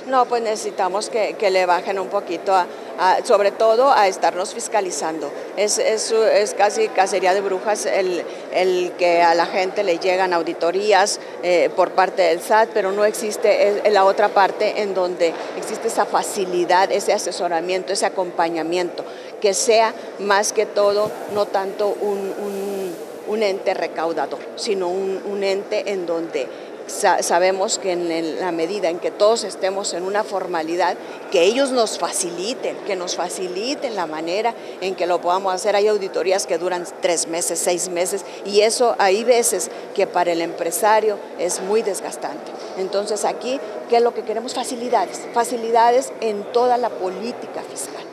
No, pues necesitamos que le bajen un poquito, sobre todo a estarnos fiscalizando. Es casi cacería de brujas el que a la gente le llegan auditorías por parte del SAT, pero no existe la otra parte en donde existe esa facilidad, ese asesoramiento, ese acompañamiento, que sea más que todo no tanto un ente recaudador, sino un ente en donde sabemos que en la medida en que todos estemos en una formalidad, que ellos nos faciliten, la manera en que lo podamos hacer. Hay auditorías que duran 3 meses, 6 meses, y eso hay veces que para el empresario es muy desgastante. Entonces aquí, ¿qué es lo que queremos? Facilidades en toda la política fiscal.